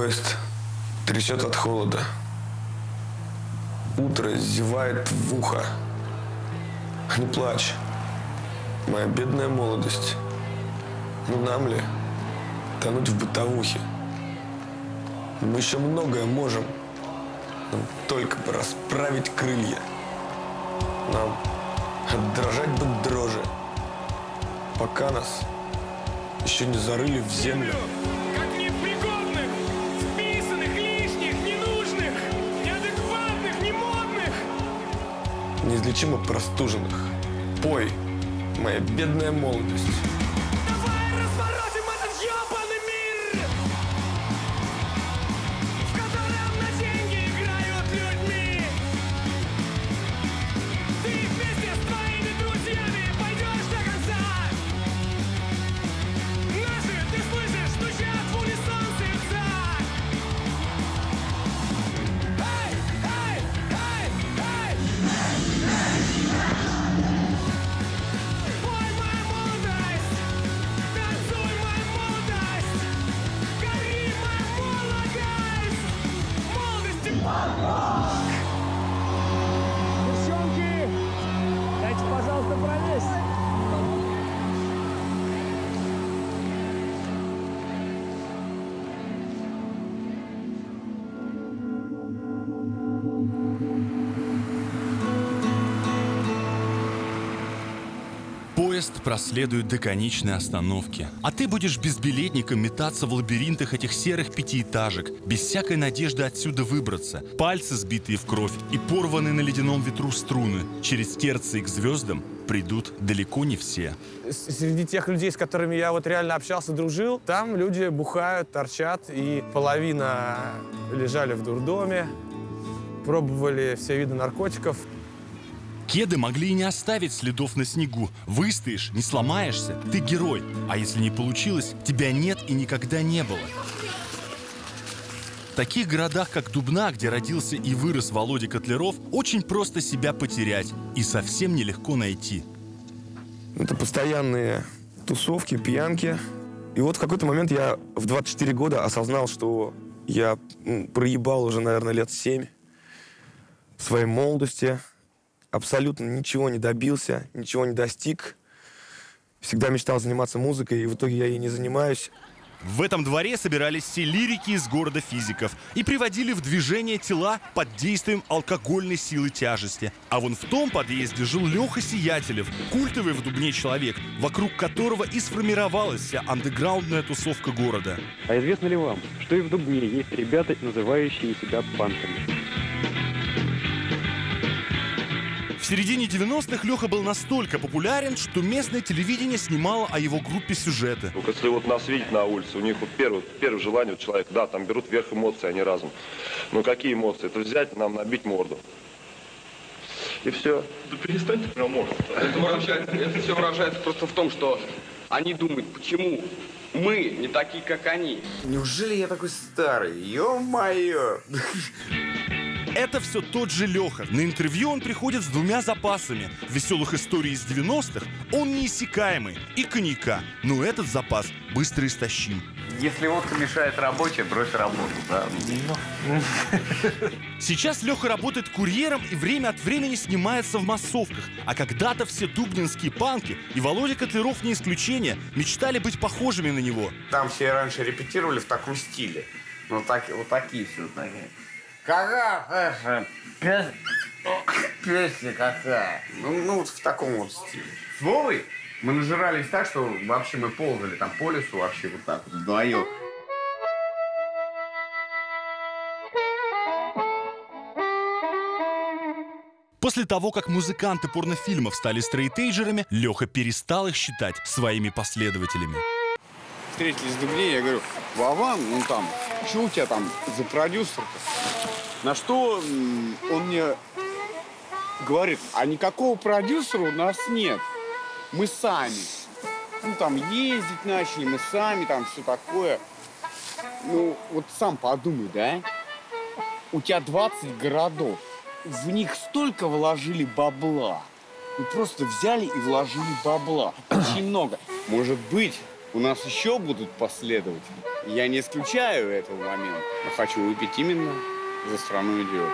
Поезд трясет от холода. Утро зевает в ухо. Не плачь, моя бедная молодость. Ну нам ли тонуть в бытовухе? Мы еще многое можем. Нам только бы расправить крылья. Нам дрожать бы дрожи, пока нас еще не зарыли в землю. Как непригодных, списанных, лишних, ненужных, неадекватных, немодных, Неизлечимо простуженных. Пой, моя бедная молодость. давай разворотим этот ёбаный мир, в котором на деньги играют людьми. Ты вместе с твоими друзьями пойдешь до конца. Наши, ты слышишь, стучат в унисон сердца. Эй, эй, эй, эй! Пой, моя молодость, танцуй, моя молодость, гори, моя молодость, молодости Девчонки, дайте, пожалуйста, пролезть. Поезд проследует до конечной остановки, а ты будешь безбилетником метаться в лабиринтах этих серых пятиэтажек, без всякой надежды отсюда выбраться. Пальцы, сбитые в кровь, и порванные на ледяном ветру струны через терции к звездам придут далеко не все. Среди тех людей, с которыми я вот реально общался, дружил, там люди бухают, торчат, и половина лежали в дурдоме, пробовали все виды наркотиков. Кеды могли и не оставить следов на снегу. Выстоишь, не сломаешься, ты герой. А если не получилось, тебя нет и никогда не было. В таких городах, как Дубна, где родился и вырос Володя Котляров, очень просто себя потерять и совсем нелегко найти. Это постоянные тусовки, пьянки. И вот в какой-то момент я в 24 года осознал, что я проебал уже, наверное, лет 7 своей молодости. Абсолютно ничего не добился, ничего не достиг. Всегда мечтал заниматься музыкой, и в итоге я ей не занимаюсь. В этом дворе собирались все лирики из города физиков и приводили в движение тела под действием алкогольной силы тяжести. А вон в том подъезде жил Леха Сиятелев, культовый в Дубне человек, вокруг которого и сформировалась вся андеграундная тусовка города. А известно ли вам, что и в Дубне есть ребята, называющие себя панками? В середине 90-х Леха был настолько популярен, что местное телевидение снимало о его группе сюжеты. Если вот нас видеть на улице, у них вот первое желание у человека, да, там берут вверх эмоции, а не разум. Но какие эмоции? Это взять, нам набить морду. И все. Да перестань ты про морду. Это все выражается просто в том, что они думают, почему мы не такие, как они. Неужели я такой старый? Ё-моё! Это все тот же Леха. На интервью он приходит с двумя запасами. Веселых историй из 90-х он неиссякаемый. И коньяка. Но этот запас быстро истощим. Если водка мешает работе, брось работу, да. Сейчас Леха работает курьером и время от времени снимается в массовках. А когда-то все дубнинские панки, и Володя Котляров не исключение, мечтали быть похожими на него. Там все раньше репетировали в таком стиле. Ну, вот такие все такие. Какая песня какая? Ну, вот в таком вот стиле. С Вовой мы нажирались так, что вообще мы ползали там по лесу вообще вот так вот вдвоем. После того, как музыканты порнофильмов стали стрейтейджерами, Леха перестал их считать своими последователями. Встретились в Дубне, я говорю, Вован, ну там, что у тебя там за продюсер-то? На что он мне говорит, а никакого продюсера у нас нет, мы сами. Ну там ездить начали, мы сами, там все такое. Ну вот сам подумай, да? У тебя 20 городов, в них столько вложили бабла. Мы просто взяли и вложили бабла, очень много. Может быть, у нас еще будут последователи. Я не исключаю этого момента, но хочу выпить именно за страну идиот.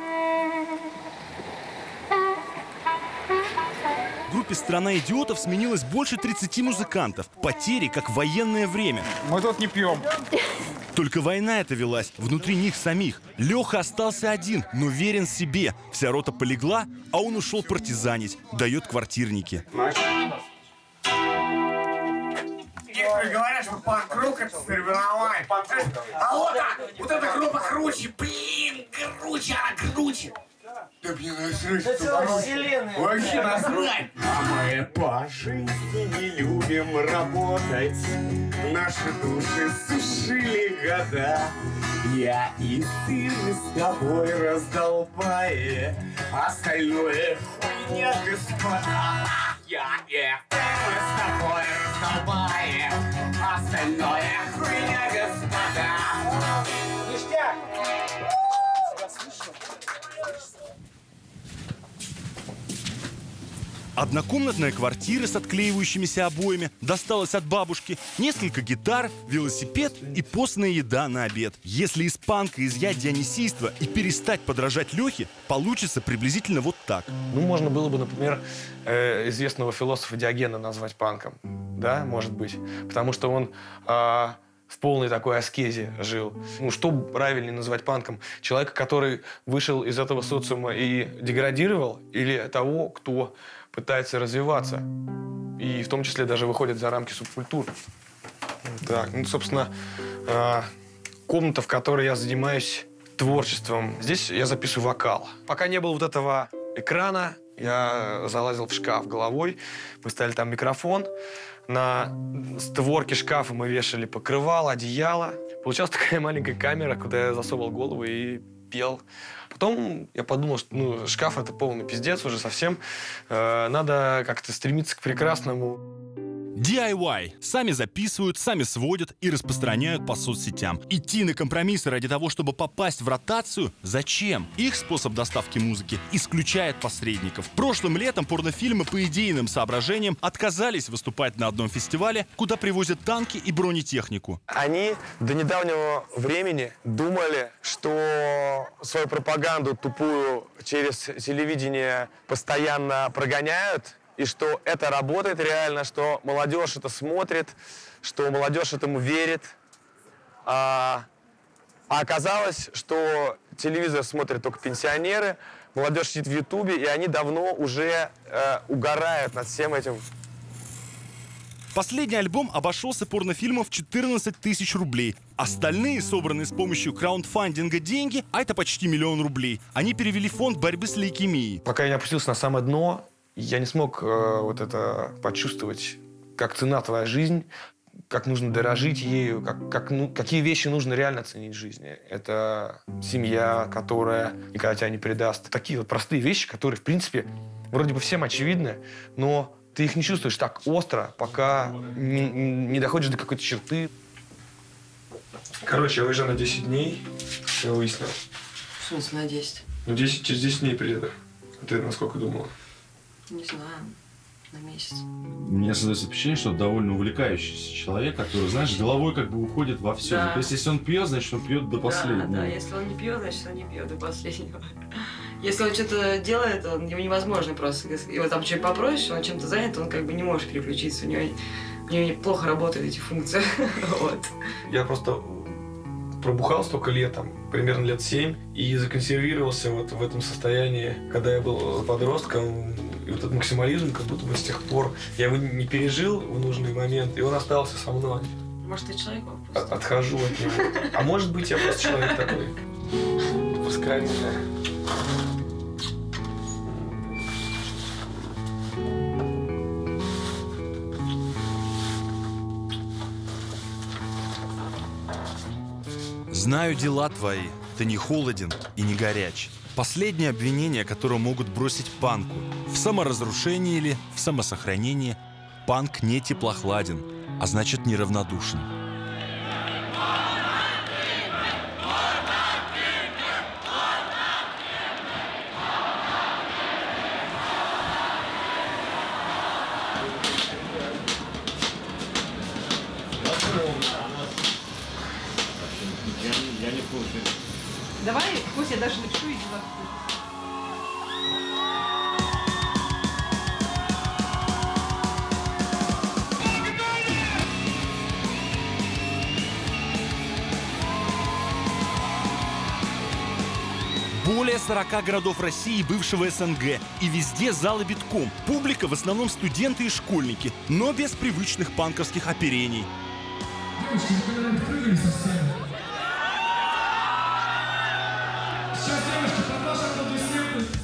В группе «Страна идиотов» сменилось больше 30 музыкантов. Потери, как в военное время. Мы тут не пьем. Только война эта велась внутри них самих. Леха остался один, но верен себе. Вся рота полегла, а он ушел партизанить. Дает квартирники. Некоторые говорят, что панк-рок — это соревнование. А вот эта группа круче, блин, круче, она круче. Да блин, насрать, вообще насрать. А мы по жизни не любим работать. Наши души сушили года. Я и ты, мы с тобой раздолбая. Остальное хуйня, господа. Я и ты, мы с тобой раздолбая. Остальное хуйня, господа. Ништяк! Однокомнатная квартира с отклеивающимися обоями досталась от бабушки, несколько гитар, велосипед и постная еда на обед. Если из панка изъять дионисийство и перестать подражать Лехе, получится приблизительно вот так. Ну, можно было бы, например, известного философа Диогена назвать панком. Да, может быть. Потому что он в полной такой аскезе жил. Ну, что правильнее называть панком? Человека, который вышел из этого социума и деградировал, или того, кто пытается развиваться. И в том числе даже выходит за рамки субкультур. Так, ну, собственно, комната, в которой я занимаюсь творчеством. Здесь я записываю вокал. Пока не было вот этого экрана, я залазил в шкаф головой. Мы ставили там микрофон. На створке шкафа мы вешали покрывало, одеяло. Получалась такая маленькая камера, куда я засовывал голову и пел. Потом я подумал, что ну, шкаф — это полный пиздец уже совсем. Надо как-то стремиться к прекрасному. DIY. Сами записывают, сами сводят и распространяют по соцсетям. Идти на компромиссы ради того, чтобы попасть в ротацию? Зачем? Их способ доставки музыки исключает посредников. Прошлым летом порнофильмы по идейным соображениям отказались выступать на одном фестивале, куда привозят танки и бронетехнику. Они до недавнего времени думали, что свою пропаганду тупую через телевидение постоянно прогоняют, и что это работает реально, что молодежь это смотрит, что молодежь этому верит. А оказалось, что телевизор смотрят только пенсионеры, молодежь сидит в Ютубе, и они давно уже угорают над всем этим. Последний альбом обошелся порнофильмом в 14 тысяч рублей. Остальные, собранные с помощью краундфандинга деньги, а это почти 1 000 000 рублей, они перевели в фонд борьбы с лейкемией. Пока я не опустился на самое дно, я не смог вот это почувствовать, как цена твоя жизнь, как нужно дорожить ею, какие вещи нужно реально ценить в жизни. Это семья, которая никогда тебя не предаст. Такие вот простые вещи, которые, в принципе, вроде бы всем очевидны, но ты их не чувствуешь так остро, пока не доходишь до какой-то черты. Короче, я уезжаю на 10 дней, я выяснил. В смысле на 10? Ну, через 10 дней приеду. Ты насколько думала? Не знаю, на месяц. У меня создается впечатление, что он довольно увлекающийся человек, который, знаешь, головой как бы уходит во все. Да. То есть, если он пьет, значит, он пьет до последнего. Да, если он не пьет, значит, он не пьет до последнего. Если он что-то делает, его невозможно просто. Его там что-то попросишь, он чем-то занят, он как бы не может переключиться. У него плохо работают эти функции. Вот. Я просто пробухал столько лет, там, примерно лет 7, и законсервировался вот в этом состоянии, когда я был подростком. И вот этот максимализм, как будто бы с тех пор я его не пережил в нужный момент, и он остался со мной. Может, ты человек? Отхожу от него. А может быть, я просто человек такой. Пускай меня. Знаю дела твои, ты не холоден и не горяч. Последнее обвинение, которое могут бросить панку. В саморазрушении или в самосохранении. Панк не теплохладен, а значит неравнодушен. Давай, пусть я даже напишу и дела. Более 40 городов России и бывшего СНГ. И везде залы битком. Публика в основном студенты и школьники, но без привычных панковских оперений. Девочки, вы прыгали со сцены. Сейчас, девочки, под ваши аплодисменты.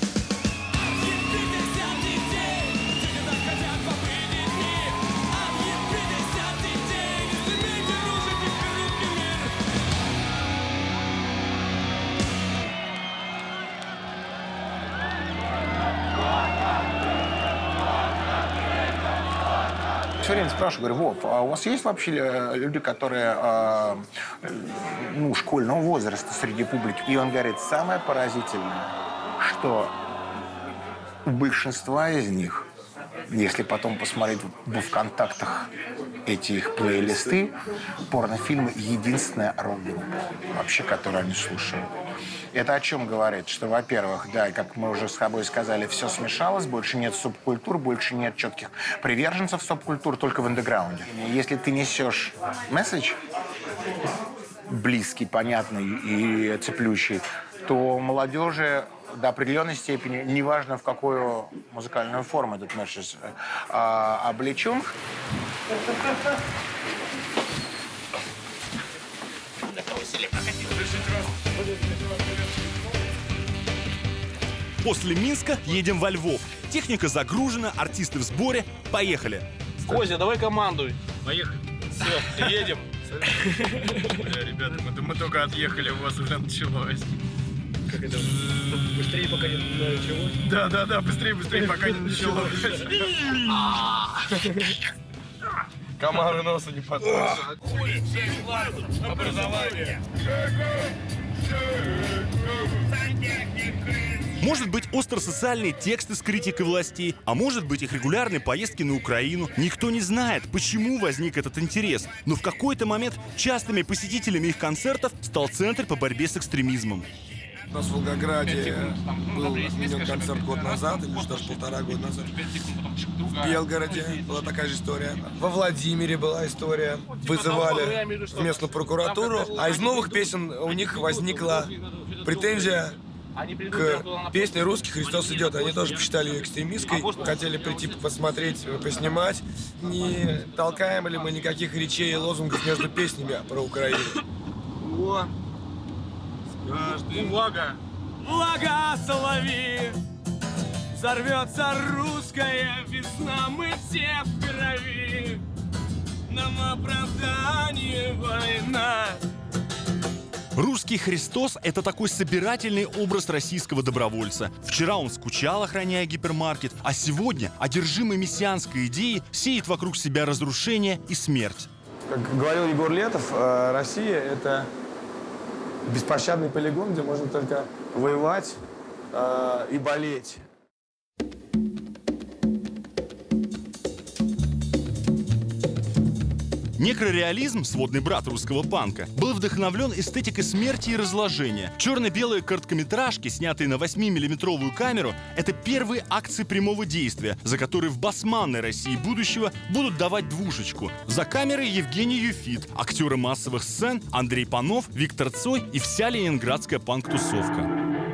Все время спрашиваю, говорю, Вов, а у вас есть вообще люди, которые школьного возраста среди публики? И он говорит, самое поразительное, что у большинства из них, если потом посмотреть в ВКонтактах эти их плейлисты, порнофильмы — единственная рок-группа вообще, которую они слушают. Это о чем говорит? Что, во-первых, да, как мы уже с тобой сказали, все смешалось, больше нет субкультур, больше нет четких приверженцев субкультур, только в андеграунде. Если ты несешь месседж близкий, понятный и цеплющий, то молодежи до определенной степени, неважно в какую музыкальную форму этот месседж облечен. После Минска едем во Львов. Техника загружена, артисты в сборе. Поехали. Козя, давай командуй. Поехали. Все, едем. Бля, ребята, мы только отъехали, у вас уже началось. Как это? Быстрее, пока не началось? Да, быстрее, пока не началось. Комары носа не подпишут. Образование. Может быть, остросоциальные тексты с критикой властей, а может быть, их регулярные поездки на Украину. Никто не знает, почему возник этот интерес. Но в какой-то момент частыми посетителями их концертов стал Центр по борьбе с экстремизмом. У нас в Волгограде был отменен концерт год назад, или даже 1,5 года назад. В Белгороде была такая же история. Во Владимире была история. Вызывали в местную прокуратуру. А из новых песен у них возникла претензия к песне «Русский Христос идет». Они тоже посчитали ее экстремистской, хотели прийти посмотреть, поснимать. Не толкаем ли мы никаких речей и лозунгов между песнями про Украину? Влага! Влага, солови! Взорвется русская весна, мы все в крови. Нам оправдание война. Русский Христос – это такой собирательный образ российского добровольца. Вчера он скучал, охраняя гипермаркет, а сегодня, одержимый мессианской идеей, сеет вокруг себя разрушение и смерть. Как говорил Егор Летов, Россия – это беспощадный полигон, где можно только воевать и болеть. Некрореализм, сводный брат русского панка, был вдохновлен эстетикой смерти и разложения. Черно-белые короткометражки, снятые на 8-миллиметровую камеру, это первые акции прямого действия, за которые в басманной России будущего будут давать двушечку. За камерой Евгений Юфит, актеры массовых сцен Андрей Панов, Виктор Цой и вся ленинградская панк-тусовка.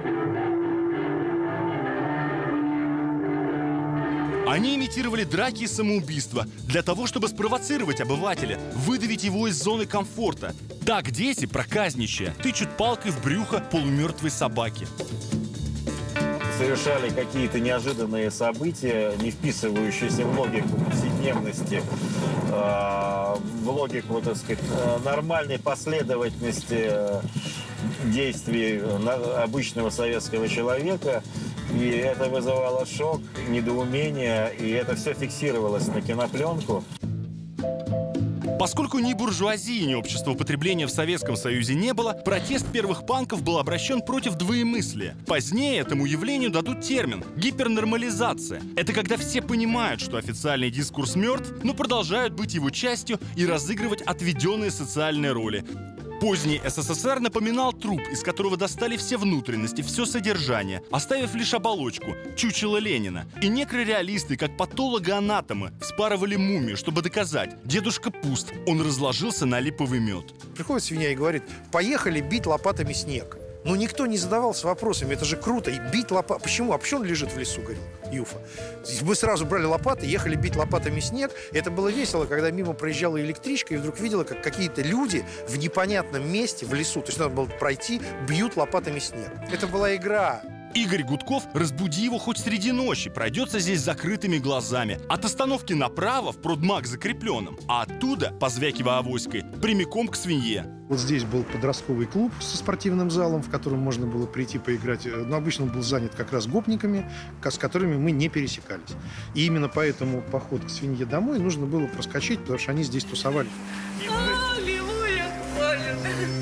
Они имитировали драки и самоубийства для того, чтобы спровоцировать обывателя, выдавить его из зоны комфорта. Так дети, проказничая, тычут палкой в брюхо полумертвой собаки. Совершали какие-то неожиданные события, не вписывающиеся в логику повседневности, в логику, так сказать, нормальной последовательности действий обычного советского человека. И это вызывало шок, недоумение, и это все фиксировалось на кинопленку. Поскольку ни буржуазии, ни общества потребления в Советском Союзе не было, протест первых панков был обращен против двоемыслия. Позднее этому явлению дадут термин – гипернормализация. Это когда все понимают, что официальный дискурс мертв, но продолжают быть его частью и разыгрывать отведенные социальные роли. Поздний СССР напоминал труп, из которого достали все внутренности, все содержание, оставив лишь оболочку – чучело Ленина. И некрореалисты, как патологоанатомы, вспарывали мумию, чтобы доказать – дедушка пуст, он разложился на липовый мед. Приходит свинья и говорит: поехали бить лопатами снег. Но никто не задавался вопросами, это же круто, и бить лопатами. Почему? А почему он лежит в лесу, говорил Юфа. Мы сразу брали лопаты, ехали бить лопатами снег. Это было весело, когда мимо проезжала электричка, и вдруг видела, как какие-то люди в непонятном месте в лесу, то есть надо было пройти, бьют лопатами снег. Это была игра. Игорь Гудков, разбуди его хоть среди ночи, пройдется здесь закрытыми глазами. От остановки направо в продмаг закрепленном, а оттуда, позвякивая авоськой, прямиком к свинье. Вот здесь был подростковый клуб со спортивным залом, в котором можно было прийти поиграть. Но обычно он был занят как раз гопниками, с которыми мы не пересекались. И именно поэтому поход к свинье домой нужно было проскочить, потому что они здесь тусовались. Аллилуйя, хвалит.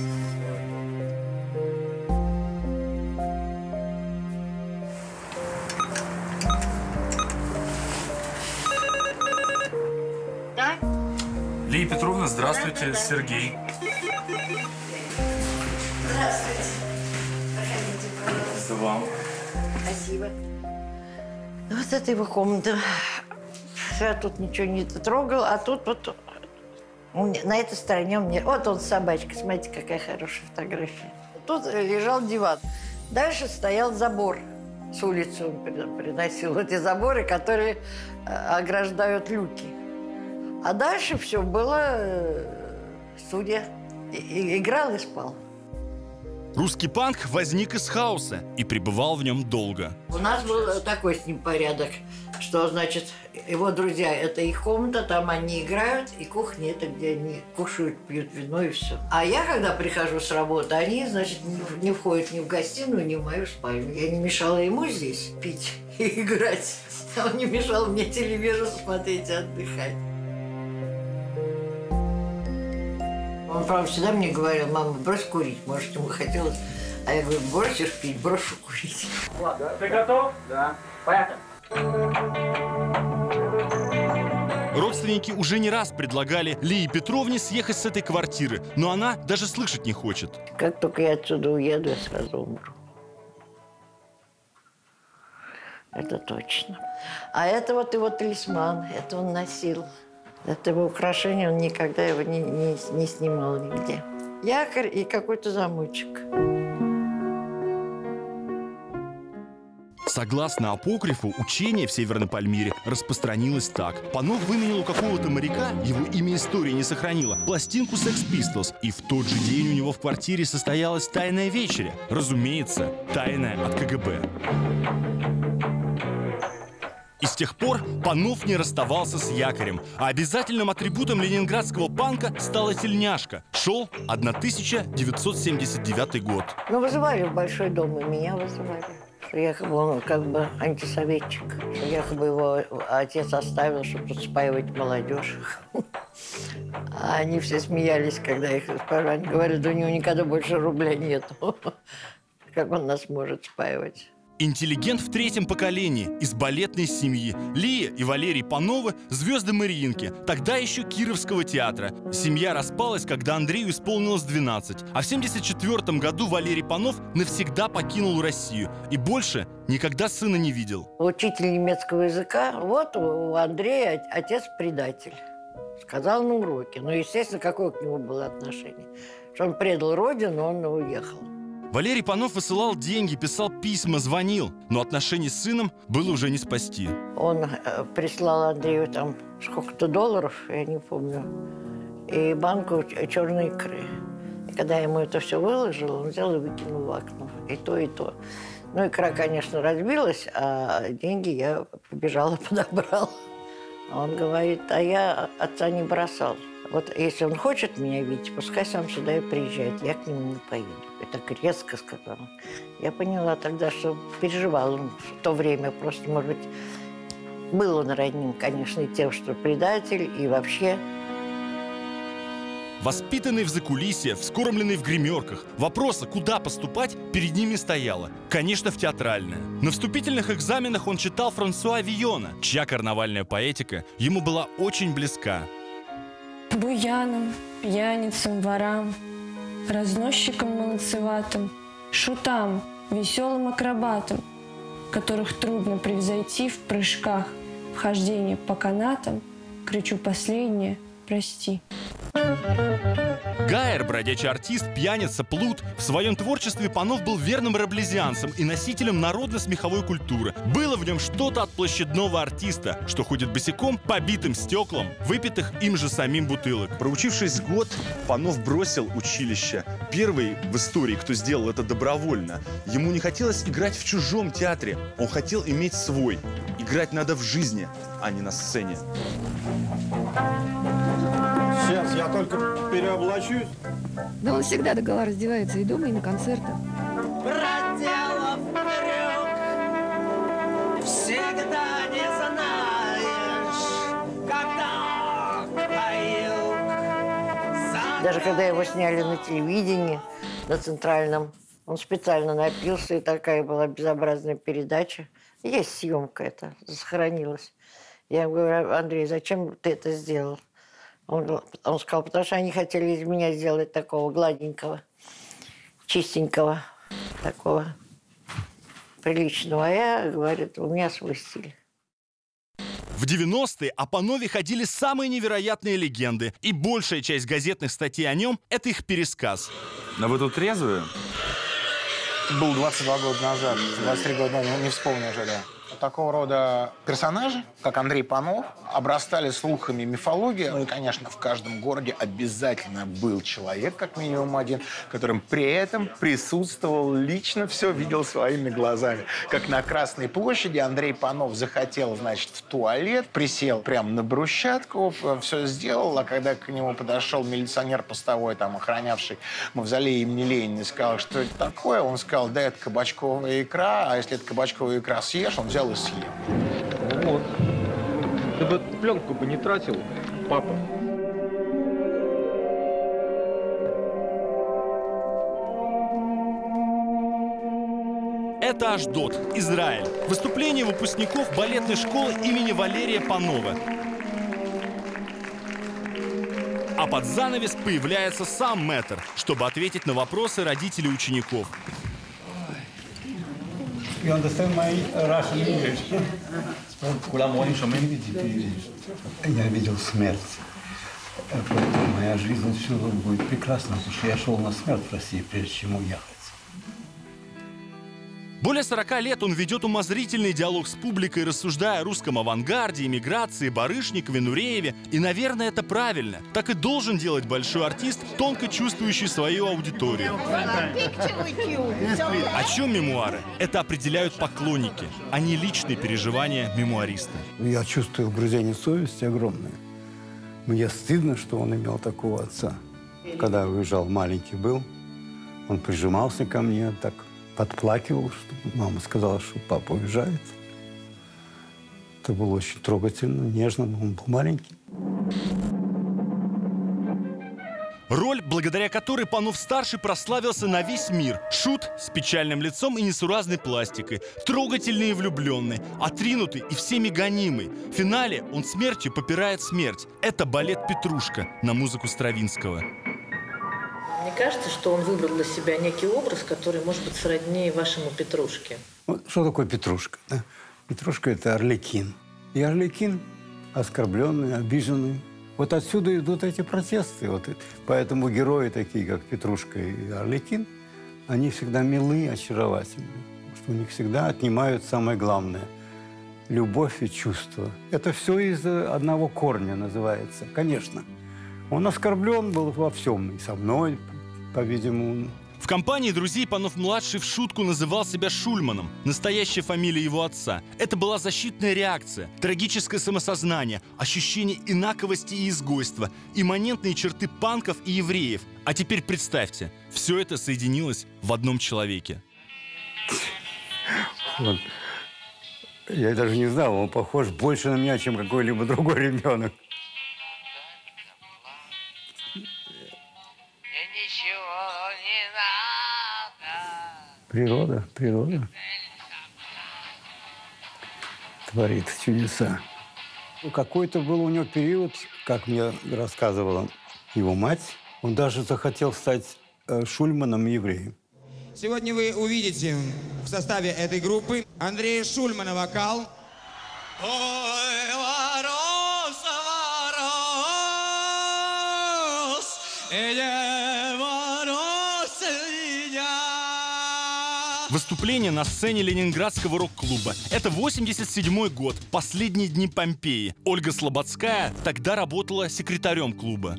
Лия Петровна, здравствуйте, Да. Сергей. Здравствуйте. Проходите, пожалуйста. Вам. Спасибо. Вот это его комната. Я тут ничего не трогал, а тут вот на этой стороне у меня... Вот он с собачкой, смотрите, какая хорошая фотография. Тут лежал диван. Дальше стоял забор. С улицы он приносил эти заборы, которые ограждают люки. А дальше все было студия. Играл и спал. Русский панк возник из хаоса и пребывал в нем долго. У нас был такой с ним порядок, что, значит, его друзья, это их комната, там они играют, и кухня, это где они кушают, пьют вино и все. А я, когда прихожу с работы, они, значит, не входят ни в гостиную, ни в мою спальню. Я не мешала ему здесь пить и играть. Он не мешал мне телевизор смотреть и отдыхать. Он, правда, всегда мне говорил: мама, брось курить, может, ему хотелось. А я говорю: бросишь пить, брошу курить. Ты готов? Да. Поехали. Родственники уже не раз предлагали Лии Петровне съехать с этой квартиры, но она даже слышать не хочет. Как только я отсюда уеду, я сразу умру. Это точно. А это вот его талисман, это он носил. Это его украшение, он никогда его не снимал нигде. Якорь и какой-то замочек. Согласно апокрифу, учение в Северной Пальмире распространилось так. Панов выменял у какого-то моряка, его имя история не сохранила, пластинку Sex Pistols, и в тот же день у него в квартире состоялась тайная вечеря. Разумеется, тайная от КГБ. И с тех пор Панов не расставался с якорем, а обязательным атрибутом ленинградского панка стала тельняшка. Шел 1979 год. Ну, вызывали в Большой дом, и меня вызывали. Что якобы он как бы антисоветчик. Что якобы его отец оставил, чтобы тут спаивать молодежь. А они все смеялись, когда их спаивали. Они говорят: да у него никогда больше рубля нету. Как он нас может спаивать? Интеллигент в третьем поколении, из балетной семьи. Лия и Валерий Пановы – звезды Мариинки, тогда еще Кировского театра. Семья распалась, когда Андрею исполнилось 12. А в 1974 году Валерий Панов навсегда покинул Россию и больше никогда сына не видел. Учитель немецкого языка, вот у Андрея отец предатель. Сказал на уроке. Ну, естественно, какое к нему было отношение? Что он предал родину, он уехал. Валерий Панов высылал деньги, писал письма, звонил, но отношений с сыном было уже не спасти. Он прислал Андрею там сколько-то долларов, я не помню, и банку черной икры. И когда я ему это все выложил, он взял и выкинул в окно. И то, и то. Ну, икра, конечно, разбилась, а деньги я побежала, подобрала. Он говорит: а я отца не бросал. Вот если он хочет меня видеть, пускай сам сюда и приезжает, я к нему не поеду. И так резко сказала. Я поняла тогда, что переживал он в то время. Просто, может быть, был он родним, конечно, и тем, что предатель, и вообще. Воспитанный в закулисье, вскормленный в гримерках, вопроса, куда поступать, перед ними стояло. Конечно, в театральное. На вступительных экзаменах он читал Франсуа Вийона, чья карнавальная поэтика ему была очень близка. Буянам, пьяницам, ворам разносчикам молодцеватым, шутам, веселым акробатам, которых трудно превзойти в прыжках, в хождении по канатам, кричу последнее «Прости». Гайер, бродячий артист, пьяница, плут, в своем творчестве Панов был верным раблезианцем и носителем народно-смеховой культуры. Было в нем что-то от площадного артиста, что ходит босиком по битым стеклам, выпитых им же самим бутылок. Проучившись год, Панов бросил училище. Первый в истории, кто сделал это добровольно. Ему не хотелось играть в чужом театре, он хотел иметь свой. Играть надо в жизни, а не на сцене. Сейчас я только переоблачусь. Да он всегда догола раздевается и дома, и на концертах. Проделав крюк, всегда не знаешь, когда каюк. Даже когда его сняли на телевидении, на Центральном, он специально напился, и такая была безобразная передача. Есть съемка эта, сохранилась. Я ему говорю: Андрей, зачем ты это сделал? Он сказал: потому что они хотели из меня сделать такого гладенького, чистенького, такого приличного. А я, говорит, у меня свой стиль. В 90-е о Панове ходили самые невероятные легенды, и большая часть газетных статей о нем – это их пересказ. Но вы тут трезвые? Был 22 года назад, 23 года назад, не вспомню уже, да. Такого рода персонажи, как Андрей Панов, обрастали слухами мифологии. Ну и, конечно, в каждом городе обязательно был человек, как минимум один, которым при этом присутствовал лично, все видел своими глазами. Как на Красной площади Андрей Панов захотел, значит, в туалет, присел прямо на брусчатку, все сделал, а когда к нему подошел милиционер постовой, там, охранявший мавзолей имени Ленина, и сказал, что это такое, он сказал: да, это кабачковая икра, а если это кабачковая икра съешь, он взял и съел. Вот. Ты бы пленку бы не тратил, папа. Это Ашдод, Израиль. Выступление выпускников балетной школы имени Валерия Панова. А под занавес появляется сам мэтр, чтобы ответить на вопросы родителей учеников. You understand my Russian English? Я видел смерть. Моя жизнь все будет прекрасна, потому что я шел на смерть в России, прежде чем уехать. Более 40 лет он ведет умозрительный диалог с публикой, рассуждая о русском авангарде, эмиграции, Барышникове, Нурееве. И, наверное, это правильно. Так и должен делать большой артист, тонко чувствующий свою аудиторию. О чем мемуары? Это определяют поклонники, а не личные переживания мемуариста. Я чувствую угрызение совести огромное. Мне стыдно, что он имел такого отца. Когда уезжал, маленький был, он прижимался ко мне, так подплакивал, что мама сказала, что папа уезжает. Это было очень трогательно, нежно, но он был маленький. Роль, благодаря которой Панов-старший прославился на весь мир. Шут с печальным лицом и несуразной пластикой, трогательный и влюбленный, отринутый и всеми гонимый. В финале он смертью попирает смерть. Это балет «Петрушка» на музыку Стравинского. Мне кажется, что он выбрал для себя некий образ, который может быть сродни вашему Петрушке. Вот что такое Петрушка? Да? Петрушка – это Арлекин. И Арлекин оскорбленный, обиженный. Вот отсюда идут эти протесты. Вот. Поэтому герои такие, как Петрушка и Арлекин, они всегда милы, очаровательны. Потому что у них всегда отнимают самое главное – любовь и чувство. Это все из одного корня называется, конечно. Он оскорблен был во всем, и со мной, по-видимому. В компании друзей Панов-младший в шутку называл себя Шульманом, настоящая фамилия его отца. Это была защитная реакция, трагическое самосознание, ощущение инаковости и изгойства, имманентные черты панков и евреев. А теперь представьте, все это соединилось в одном человеке. Вот. Я даже не знал, он похож больше на меня, чем какой-либо другой ребенок. Природа творит чудеса. Какой-то был у него период, как мне рассказывала его мать, он даже захотел стать Шульманом евреем. Сегодня вы увидите в составе этой группы Андрея Шульмана вокал. Выступление на сцене Ленинградского рок-клуба. Это 87-й год, последние дни Помпеи. Ольга Слободская тогда работала секретарем клуба.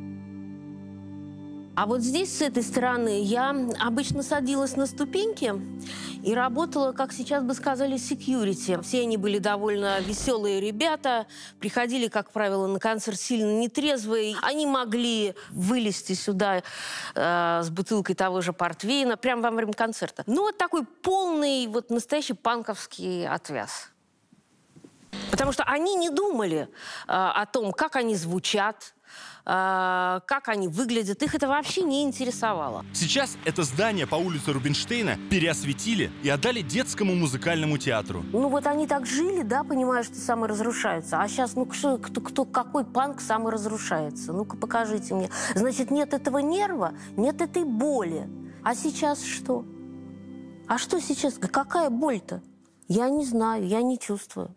А вот здесь, с этой стороны, я обычно садилась на ступеньки и работала, как сейчас бы сказали, security. Все они были довольно веселые ребята, приходили, как правило, на концерт сильно нетрезвые. Они могли вылезти сюда с бутылкой того же портвейна прямо во время концерта. Ну, вот такой полный, вот настоящий панковский отвяз. Потому что они не думали о том, как они звучат, как они выглядят. Их это вообще не интересовало. Сейчас это здание по улице Рубинштейна переосветили и отдали детскому музыкальному театру. Ну вот они так жили, да, понимая, что саморазрушаются. А сейчас, ну какой панк саморазрушается? Ну-ка покажите мне. Значит, нет этого нерва, нет этой боли. А сейчас что? А что сейчас? Какая боль-то? Я не знаю, я не чувствую.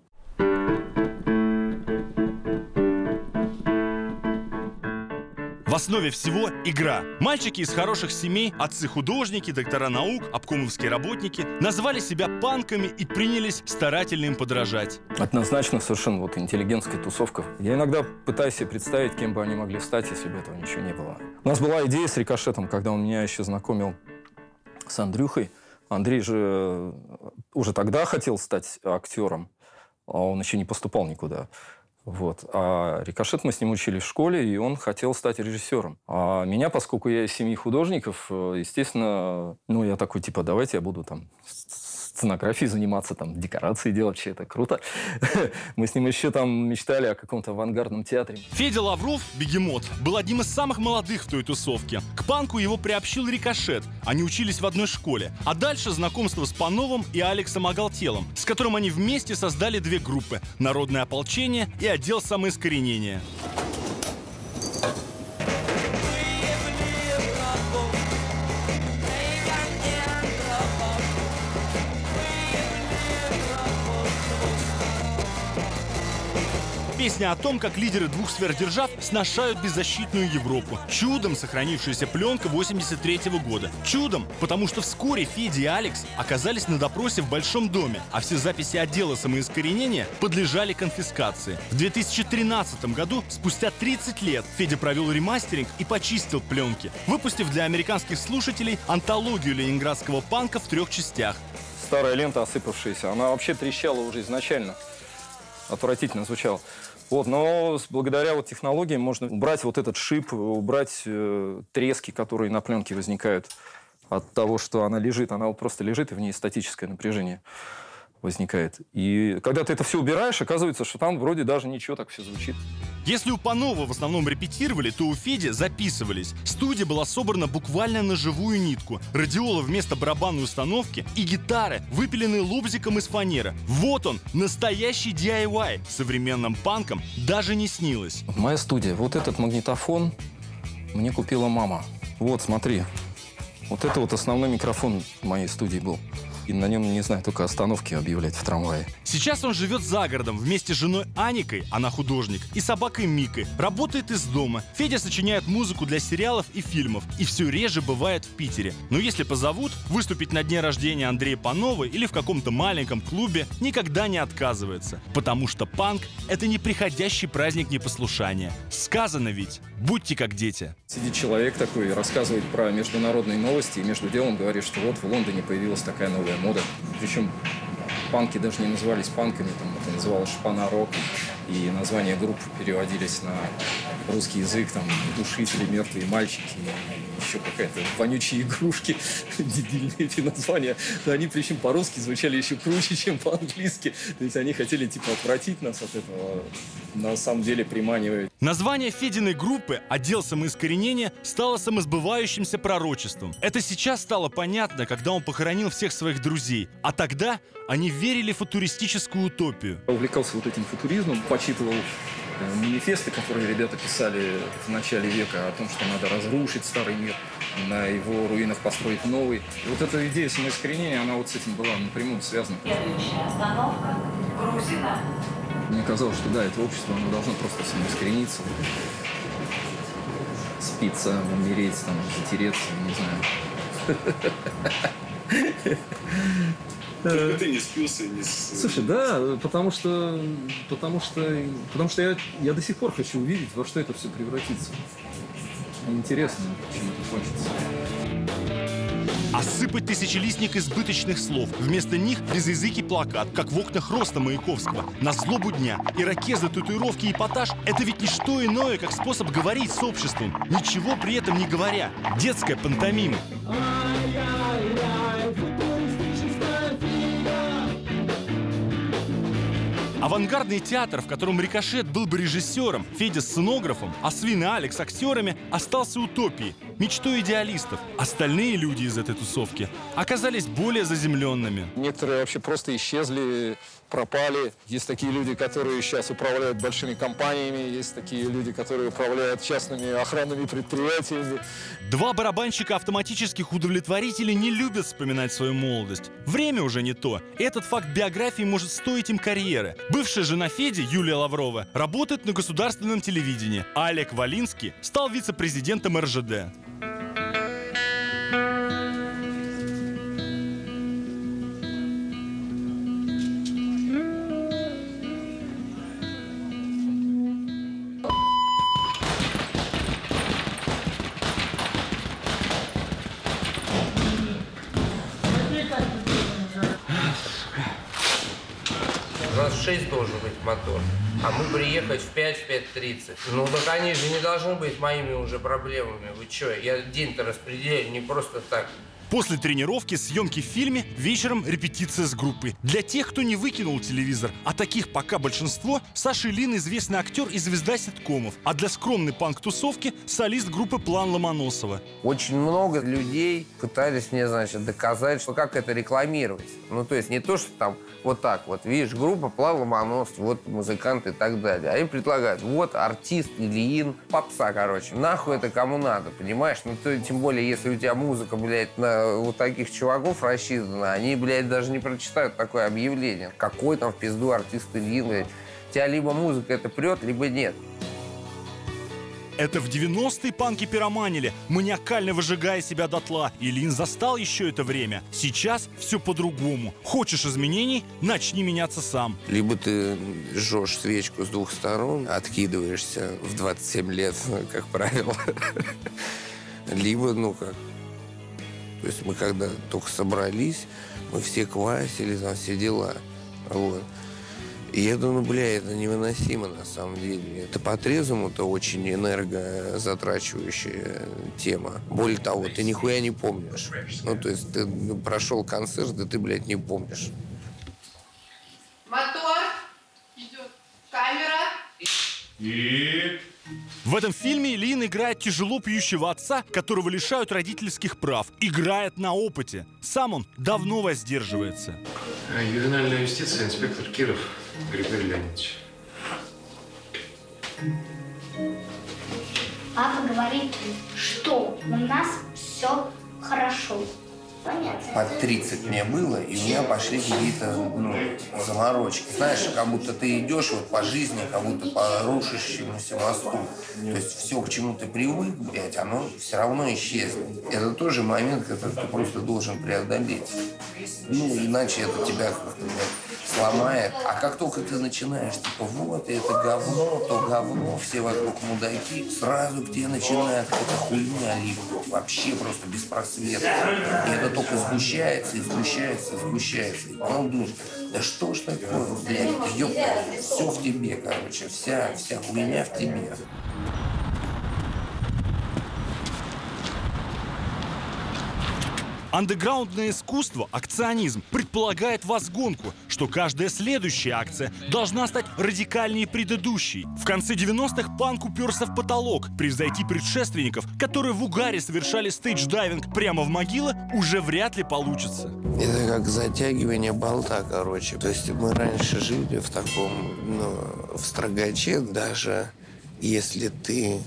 В основе всего игра. Мальчики из хороших семей, отцы-художники, доктора наук, обкомовские работники назвали себя панками и принялись старательно им подражать. Однозначно совершенно вот интеллигентская тусовка. Я иногда пытаюсь себе представить, кем бы они могли стать, если бы этого ничего не было. У нас была идея с Рикошетом, когда он меня еще знакомил с Андрюхой. Андрей же уже тогда хотел стать актером, а он еще не поступал никуда. Вот. А Рикошет, мы с ним учились в школе, и он хотел стать режиссером. А меня, поскольку я из семьи художников, естественно, ну, я такой, типа, давайте я буду там сценографией заниматься, там, декорации делать, вообще это круто. Мы с ним еще там мечтали о каком-то авангардном театре. Федя Лавров, бегемот, был одним из самых молодых в той тусовке. К панку его приобщил Рикошет. Они учились в одной школе. А дальше знакомство с Пановым и Алексом Оголтелом, с которым они вместе создали две группы – «Народное ополчение» и «Отдел самоискоренения». Песня о том, как лидеры двух сверхдержав сношают беззащитную Европу. Чудом сохранившаяся пленка 1983 года. Чудом, потому что вскоре Федя и Алекс оказались на допросе в Большом доме, а все записи отдела самоискоренения подлежали конфискации. В 2013 году, спустя 30 лет, Федя провел ремастеринг и почистил пленки, выпустив для американских слушателей антологию ленинградского панка в 3 частях. Старая лента, осыпавшаяся, она вообще трещала уже изначально. Отвратительно звучало. Вот, но благодаря вот технологиям можно убрать вот этот шип, убрать трески, которые на пленке возникают от того, что она лежит. Она вот просто лежит, и в ней статическое напряжение возникает. И когда ты это все убираешь, оказывается, что там вроде даже ничего, так все звучит. Если у Панова в основном репетировали, то у Феди записывались. Студия была собрана буквально на живую нитку. Радиола вместо барабанной установки и гитары, выпиленные лобзиком из фанеры. Вот он, настоящий DIY. Современным панкам даже не снилось. Моя студия. Вот этот магнитофон мне купила мама. Вот, смотри. Вот это вот основной микрофон в моей студии был. И на нем, не знаю, только остановки объявлять в трамвае. Сейчас он живет за городом вместе с женой Аникой, она художник, и собакой Микой. Работает из дома. Федя сочиняет музыку для сериалов и фильмов. И все реже бывает в Питере. Но если позовут, выступить на дне рождения Андрея Панова или в каком-то маленьком клубе, никогда не отказывается. Потому что панк — это неприходящий праздник непослушания. Сказано ведь, будьте как дети. Сидит человек такой и рассказывает про международные новости, и между делом говорит, что вот в Лондоне появилась такая новая мода. Причем панки даже не назывались панками, там это называлось шпана-рок. И названия групп переводились на русский язык, там душители, мертвые мальчики, еще какая-то вонючие игрушки, дебильные эти названия. Но они причем по-русски звучали еще круче, чем по-английски. То есть они хотели типа отвратить нас от этого, на самом деле приманивают. Название Фединой группы «Отдел самоискоренения» стало самосбывающимся пророчеством. Это сейчас стало понятно, когда он похоронил всех своих друзей. А тогда они верили в футуристическую утопию. Увлекался вот этим футуризмом, почитывал манифесты, которые ребята писали в начале века о том, что надо разрушить старый мир, на его руинах построить новый. И вот эта идея самоискоренения, она вот с этим была напрямую связана. Следующая остановка – Грузина. Мне казалось, что да, это общество, оно должно просто самоискорениться, спиться, умереть, там, затереться, не знаю. Только ты не спился и не... Слушай, да, потому что я до сих пор хочу увидеть, во что это все превратится. Интересно, чем это кончится. Осыпать тысячелистник избыточных слов. Вместо них безязыкий плакат, как в окнах Роста Маяковского. На злобу дня. Ирокезы, татуировки и эпатаж – это ведь не что иное, как способ говорить с обществом, ничего при этом не говоря. Детская пантомима. Авангардный театр, в котором Рикошет был бы режиссером, Федя сценографом, а Свин и Алекс актерами, остался утопией, мечтой идеалистов. Остальные люди из этой тусовки оказались более заземленными. Некоторые вообще просто исчезли, пропали. Есть такие люди, которые сейчас управляют большими компаниями, есть такие люди, которые управляют частными охранными предприятиями. Два барабанщика автоматических удовлетворителей не любят вспоминать свою молодость. Время уже не то. Этот факт биографии может стоить им карьеры. Бывшая жена Феди, Юлия Лаврова, работает на государственном телевидении, а Олег Волинский стал вице-президентом РЖД. У нас в 6 должен быть мотор, а мы приехать в 5:30. Ну так они же не должны быть моими уже проблемами. Вы что, я день-то распределяю не просто так. После тренировки, съемки в фильме, вечером репетиция с группой. Для тех, кто не выкинул телевизор, а таких пока большинство, Саша Ильин известный актер и звезда ситкомов. А для скромной панк-тусовки солист группы «План Ломоносова». Очень много людей пытались мне, значит, доказать, что как это рекламировать. Ну, то есть не то, что там вот так вот, видишь, группа «План Ломоносов», вот музыканты и так далее. А им предлагают, вот артист Ильин, попса, короче. Нахуй это кому надо, понимаешь? Ну, то, тем более, если у тебя музыка, блядь, на вот таких чуваков рассчитана, они, блядь, даже не прочитают такое объявление. Какой там в пизду артист Ильин, блядь. Тебя либо музыка это прет, либо нет. Это в 90-е панки пироманили, маниакально выжигая себя дотла. Ильин застал еще это время. Сейчас все по-другому. Хочешь изменений – начни меняться сам. Либо ты жжешь свечку с двух сторон, откидываешься в 27 лет, как правило. Либо, ну как... То есть мы когда только собрались, мы все квасили, там все дела. Вот. И я думаю, бля, это невыносимо на самом деле. Это по-трезвому-то очень энергозатрачивающая тема. Более того, ты нихуя не помнишь. Ну, то есть ты прошел концерт, да ты, блядь, не помнишь. Мотор. Идет камера. И... В этом фильме Ильин играет тяжело пьющего отца, которого лишают родительских прав. Играет на опыте. Сам он давно воздерживается. Ювенальная юстиция, инспектор Киров Григорий Леонидович. Папа говорит, что у нас все хорошо. Понятно. Под 30 мне было, и у меня пошли какие-то, ну, заморочки. Знаешь, как будто ты идешь вот по жизни, как будто по рушащемуся мосту. То есть все, к чему ты привык, блядь, оно все равно исчезнет. Это тоже момент, который ты просто должен преодолеть. Ну, иначе это тебя сломает. А как только ты начинаешь, типа, вот, это говно, то говно, все вокруг мудаки, сразу к тебе начинает эта хуйня липнуть. Вообще просто беспросветно. И это только сгущается и сгущается и сгущается. И потом думаешь, да что ж такое, блядь, ёпта, все в тебе, короче, вся хуйня в тебе. Андеграундное искусство, акционизм, предполагает возгонку, что каждая следующая акция должна стать радикальнее предыдущей. В конце 90-х панк уперся в потолок. Превзойти предшественников, которые в угаре совершали стейдж-дайвинг прямо в могилы, уже вряд ли получится. Это как затягивание болта, короче. То есть мы раньше жили в таком, в строгаче, даже если ты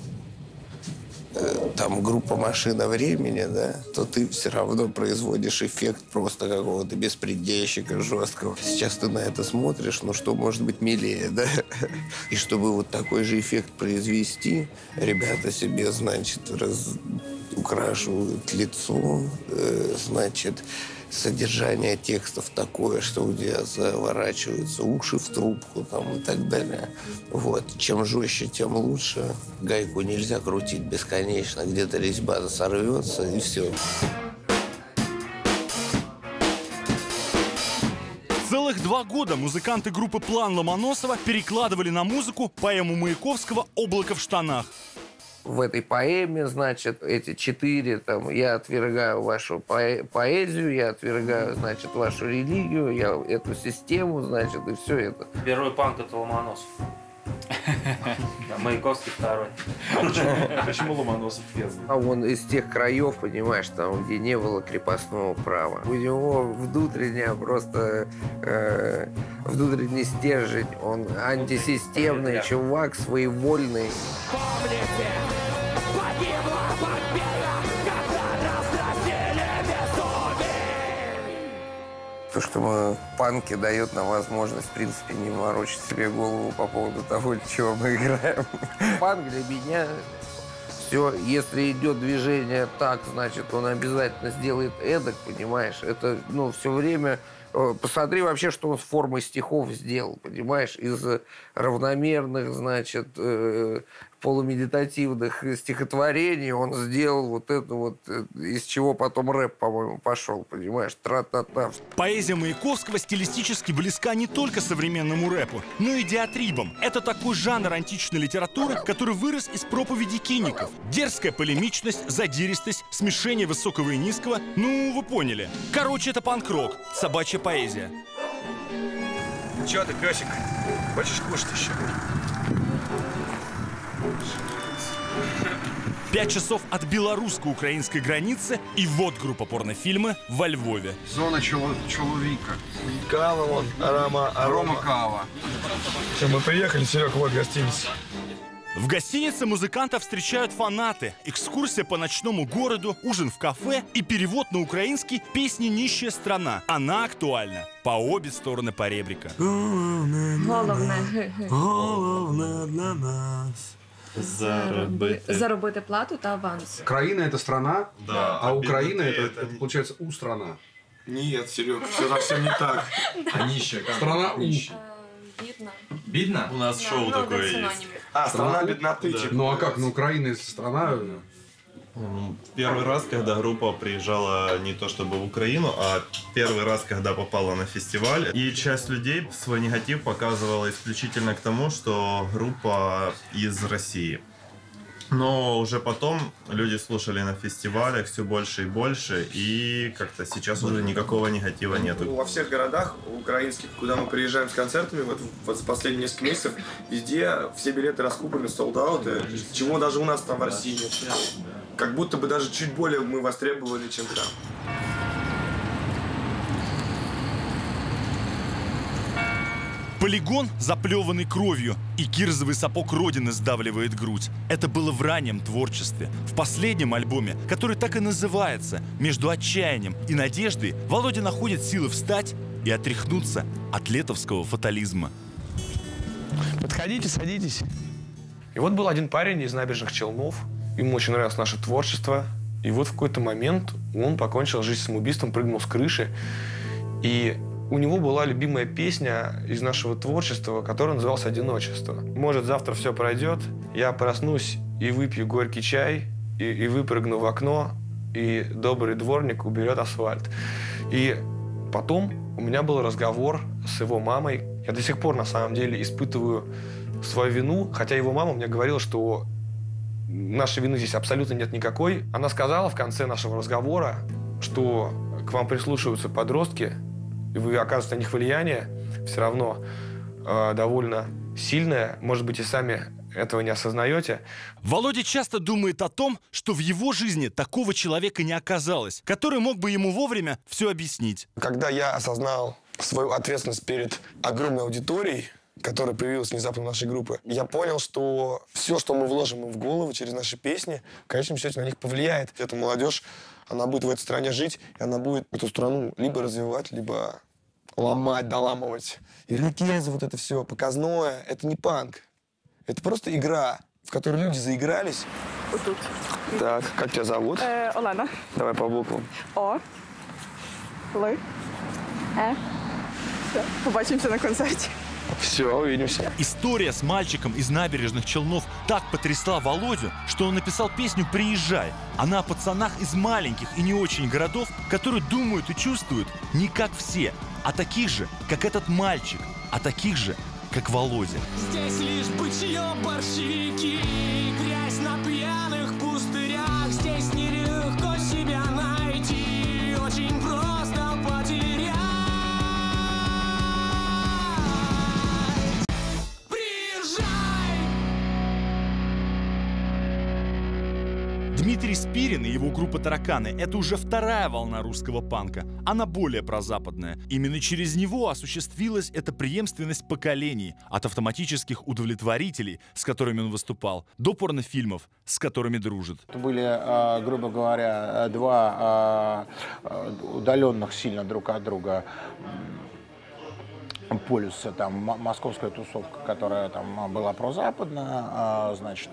там группа «Машина времени», да, то ты все равно производишь эффект просто какого-то беспредельщика жесткого. Сейчас ты на это смотришь, ну что может быть милее, да? И чтобы вот такой же эффект произвести, ребята себе, значит, украшивают лицо, значит, содержание текстов такое, что у тебя заворачиваются уши в трубку там, и так далее. Вот. Чем жестче, тем лучше. Гайку нельзя крутить бесконечно. Где-то резьба сорвется, и все. Целых 2 года музыканты группы «План» Ломоносова перекладывали на музыку поэму Маяковского «Облако в штанах». В этой поэме, значит, эти 4, там, я отвергаю вашу поэзию, я отвергаю, значит, вашу религию, я эту систему, значит, и все это. Первый панк — это Ломоносов. Маяковский второй. Почему Ломоносов первый? А он из тех краев, понимаешь, там, где не было крепостного права. У него внутренняя просто внутренний стержень. Он антисистемный чувак, своевольный. То, что мы панки, дает нам возможность, в принципе, не морочить себе голову по поводу того, чего мы играем. Панк для меня все, если идет движение так, значит, он обязательно сделает эдак, понимаешь? Это, ну, все время... Посмотри вообще, что он с формой стихов сделал, понимаешь? Из равномерных, значит, полумедитативных стихотворений он сделал вот это вот, из чего потом рэп, по-моему, пошел, понимаешь? Тра-та-та. Поэзия Маяковского стилистически близка не только современному рэпу, но и диатрибам. Это такой жанр античной литературы, который вырос из проповедей киников. Дерзкая полемичность, задиристость, смешение высокого и низкого. Ну, вы поняли. Короче, это панк-рок, собачья поэзия. Чё ты, пёсик? Хочешь кушать еще? 5 часов от белорусско-украинской границы, и вот группа порнофильмы во Львове. Зона Чоловика. Кава вон, арома кава. Все, мы приехали, Серег, вот гостиница. В гостинице музыкантов встречают фанаты. Экскурсия по ночному городу, ужин в кафе и перевод на украинский песни «Нищая страна». Она актуальна по обе стороны поребрика. Головне для нас. Заробити плату та аванс. Украина — это страна, да, а Украина — это, получается, У-страна. Нет, Серег, все совсем не так. А нищая как? Страна У. Бідна. Бедно? У нас шоу такое есть. А, страна бедноты. Да. Ну а как? Ну Украина — это страна... Первый раз, когда группа приезжала не то чтобы в Украину, а первый раз, когда попала на фестиваль, и часть людей свой негатив показывала исключительно к тому, что группа из России. Но уже потом люди слушали на фестивалях все больше и больше, и как-то сейчас уже никакого негатива нету. Во всех городах украинских, куда мы приезжаем с концертами, вот за последние несколько месяцев, везде все билеты раскуплены, солд-ауты, чего даже у нас там в России нет. Как будто бы даже чуть более мы востребовали, чем там. Полигон, заплеванный кровью, и кирзовый сапог Родины сдавливает грудь. Это было в раннем творчестве. В последнем альбоме, который так и называется «Между отчаянием и надеждой», Володя находит силы встать и отряхнуться от летовского фатализма. Подходите, садитесь. И вот был один парень из Набережных Челнов. Ему очень нравилось наше творчество. И вот в какой-то момент он покончил жизнь самоубийством, прыгнул с крыши. И у него была любимая песня из нашего творчества, которая называлась «Одиночество». Может, завтра все пройдет, я проснусь и выпью горький чай, и выпрыгну в окно, и добрый дворник уберет асфальт. И потом у меня был разговор с его мамой. Я до сих пор, на самом деле, испытываю свою вину, хотя его мама мне говорила, что нашей вины здесь абсолютно нет никакой. Она сказала в конце нашего разговора: что к вам прислушиваются подростки, и вы оказываете на них влияние, все равно довольно сильное, может быть, и сами этого не осознаете. Володя часто думает о том, что в его жизни такого человека не оказалось, который мог бы ему вовремя все объяснить. Когда я осознал свою ответственность перед огромной аудиторией, которая появилась внезапно в нашей группе, я понял, что все, что мы вложим им в голову через наши песни, в конечном счете на них повлияет. Эта молодежь, она будет в этой стране жить, и она будет эту страну либо развивать, либо ломать, доламывать. Ирокез, вот это все показное, это не панк. Это просто игра, в которой люди заигрались. Вот тут. Так, как тебя зовут? Олена. Давай по буквам. О. Л. Все. Побачимося на концерте. Все, увидимся. История с мальчиком из набережных Челнов так потрясла Володю, что он написал песню «Приезжай». Она о пацанах из маленьких и не очень городов, которые думают и чувствуют не как все, а таких же, как этот мальчик, а таких же, как Володя. Здесь лишь бычье, борщевики, грязь на пьяных пустырях. Здесь нелегко себя найти, очень просто потерять. Дмитрий Спирин и его группа «Тараканы» — это уже вторая волна русского панка. Она более прозападная. Именно через него осуществилась эта преемственность поколений. От автоматических удовлетворителей, с которыми он выступал, до порнофильмов, с которыми дружит. Это были, грубо говоря, два удаленных сильно друг от друга полюса, там московская тусовка, которая там была прозападная, значит,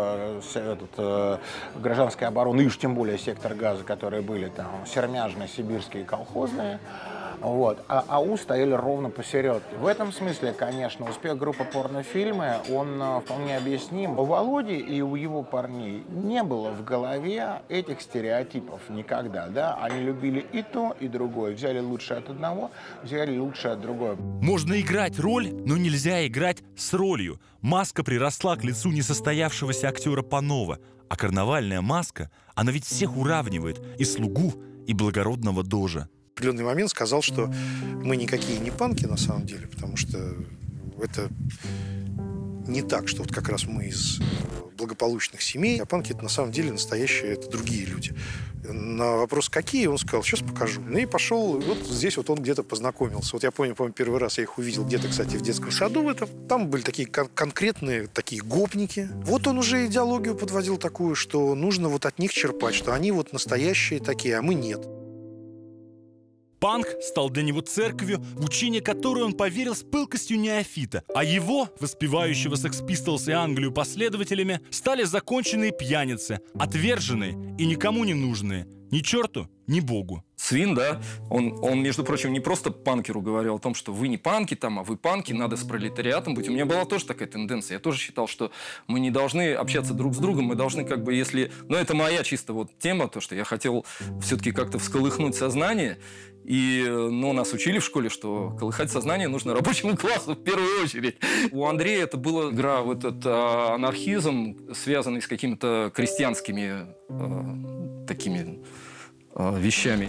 гражданская оборона, и уж тем более сектор газа, которые были там сермяжные, сибирские, колхозные. Вот. А АУ стояли ровно посередке. В этом смысле, конечно, успех группы «Порнофильмы», он вполне объясним. У Володи и у его парней не было в голове этих стереотипов никогда. Да? Они любили и то, и другое. Взяли лучшее от одного, взяли лучшее от другого. Можно играть роль, но нельзя играть с ролью. Маска приросла к лицу несостоявшегося актера Панова. А карнавальная маска, она ведь всех уравнивает. И слугу, и благородного дожа. В определенный момент сказал, что мы никакие не панки на самом деле, потому что это не так, что вот как раз мы из благополучных семей, а панки это на самом деле настоящие, это другие люди. На вопрос, какие, он сказал, сейчас покажу. Ну и пошел, вот здесь вот он где-то познакомился. Вот я помню, первый раз я их увидел где-то, кстати, в детском саду. Там были такие конкретные такие гопники. Вот он уже идеологию подводил такую, что нужно вот от них черпать, что они вот настоящие такие, а мы нет. Панк стал для него церковью, в учение которой он поверил с пылкостью неофита, а его, воспевающего Sex Pistols и Англию последователями, стали законченные пьяницы, отверженные и никому не нужные, ни черту, ни богу. Свин, да, он, между прочим, не просто панкеру говорил о том, что вы не панки там, а вы панки, надо с пролетариатом быть. У меня была тоже такая тенденция. Я тоже считал, что мы не должны общаться друг с другом, мы должны как бы, если... Но это моя чисто вот тема, то, что я хотел все-таки как-то всколыхнуть сознание. И, нас учили в школе, что колыхать сознание нужно рабочему классу в первую очередь. У Андрея это была игра в этот анархизм, связанный с какими-то крестьянскими такими вещами.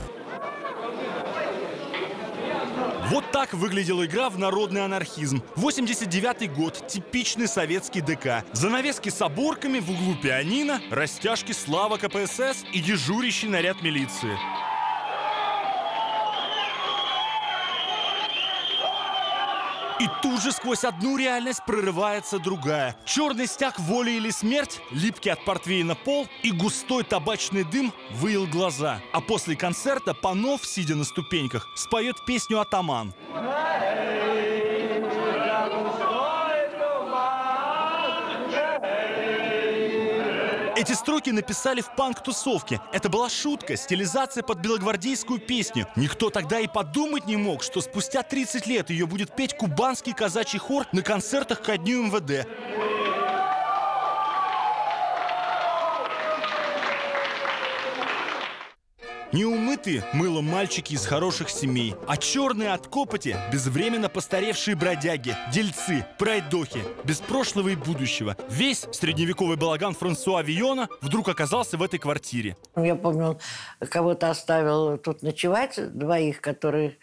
Вот так выглядела игра в народный анархизм. 89-й год, типичный советский ДК. Занавески с оборками, в углу пианино, растяжки слава КПСС и дежурящий наряд милиции. И тут же сквозь одну реальность прорывается другая. Черный стяг «Воля или смерть», липкий от портвейна пол и густой табачный дым выел глаза. А после концерта Панов, сидя на ступеньках, споет песню «Атаман». Эти строки написали в панк-тусовке. Это была шутка, стилизация под белогвардейскую песню. Никто тогда и подумать не мог, что спустя 30 лет ее будет петь кубанский казачий хор на концертах ко дню МВД. Неумытые мылом мальчики из хороших семей, а черные от копоти безвременно постаревшие бродяги, дельцы, пройдохи, без прошлого и будущего. Весь средневековый балаган Франсуа Вийона вдруг оказался в этой квартире. Я помню, он кого-то оставил тут ночевать, двоих, которых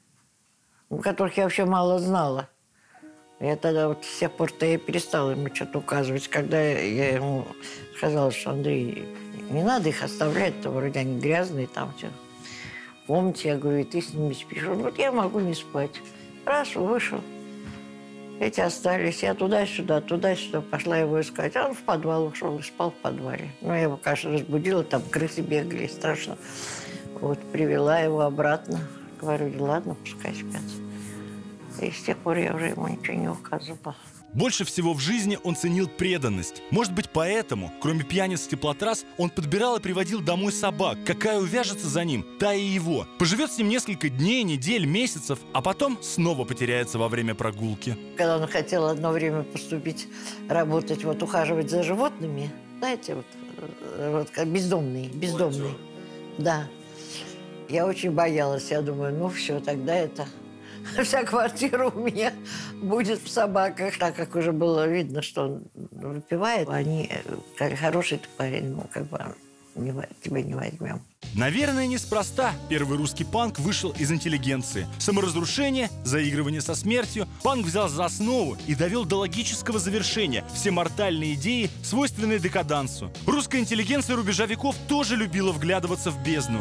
я вообще мало знала. Я тогда вот с тех пор-то я перестала ему что-то указывать. Когда я ему сказала, что Андрей, не надо их оставлять-то, вроде они грязные там все. В комнате, я говорю, и ты с ними спишь. Он говорит, я могу не спать. Раз, вышел. Эти остались. Я туда-сюда пошла его искать. А он в подвал ушел и спал в подвале. Ну, я его, конечно, разбудила, там крысы бегали, страшно. Вот, привела его обратно. Говорю, ладно, пускай спят. И с тех пор я уже ему ничего не указывала. Больше всего в жизни он ценил преданность. Может быть, поэтому, кроме пьяниц и теплотрасс, он подбирал и приводил домой собак. Какая увяжется за ним, та и его. Поживет с ним несколько дней, недель, месяцев, а потом снова потеряется во время прогулки. Когда он хотел одно время поступить, работать, вот ухаживать за животными, знаете, вот как бездомный. Да. Я очень боялась. Я думаю, ну все, тогда это... Вся квартира у меня будет в собаках. Так как уже было видно, что он выпивает, они сказали, хороший ты парень, ну как бы тебя не возьмем. Наверное, неспроста первый русский панк вышел из интеллигенции. Саморазрушение, заигрывание со смертью. Панк взял за основу и довел до логического завершения все мортальные идеи, свойственные декадансу. Русская интеллигенция рубежа веков тоже любила вглядываться в бездну.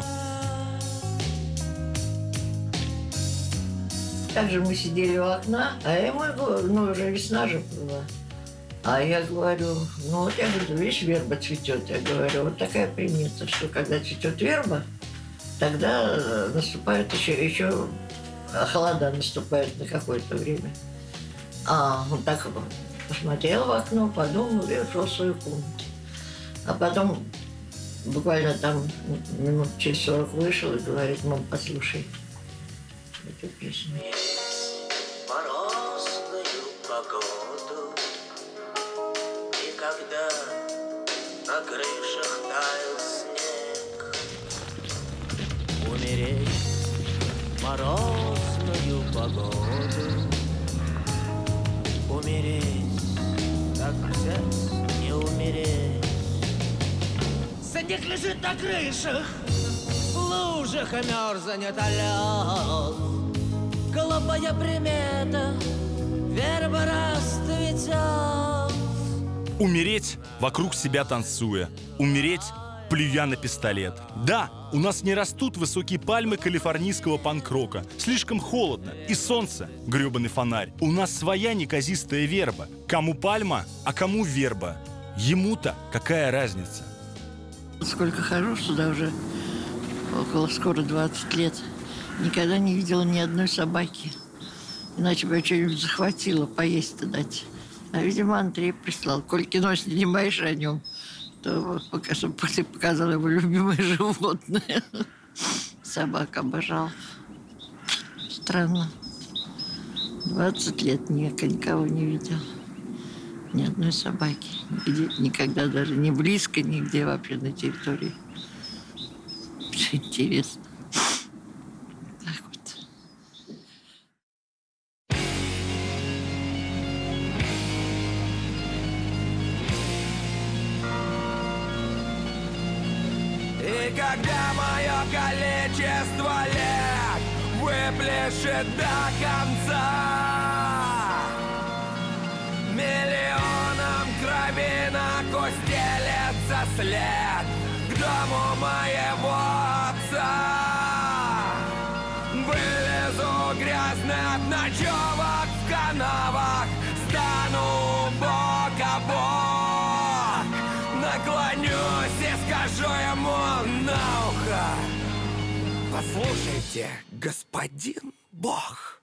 Также мы сидели у окна, а я ему говорю, ну уже весна же была. А я говорю, ну вот я говорю, видишь, верба цветет. Я говорю, вот такая примета, что когда цветет верба, тогда наступает еще холода наступает на какое-то время. А он так посмотрел в окно, подумал и ушел в свою комнату. А потом буквально там минут через 40 вышел и говорит, мам, послушай эту песню. Морозную погоду, и когда на крышах таял снег, умереть в морозную погоду, умереть, так взять не умереть. Снег лежит на крышах, в лужах мерзнет лед. Глупая примета, верба расцветет. Умереть, вокруг себя танцуя. Умереть, плюя на пистолет. Да, у нас не растут высокие пальмы калифорнийского панк-рока. Слишком холодно. И солнце, гребаный фонарь. У нас своя неказистая верба. Кому пальма, а кому верба. Ему-то какая разница? Сколько хожу сюда уже, около скоро 20 лет. Никогда не видела ни одной собаки. Иначе бы я что-нибудь захватила, поесть-то дать. А, видимо, Андрей прислал. Коль кино снимаешь о нем, то чтобы ты показал его любимое животное. Собака обожал. Странно. 20 лет никого не видел. Ни одной собаки. Нигде, никогда даже не близко, нигде вообще на территории. Интересно. И когда мое количество лет выпляшет до конца, миллионам крови на кости льется след к дому моего отца. Вылезу грязный от ночевок в канавах, стану бок о бок, наклонюсь и скажу ему на ухо: послушайте, господин Бог.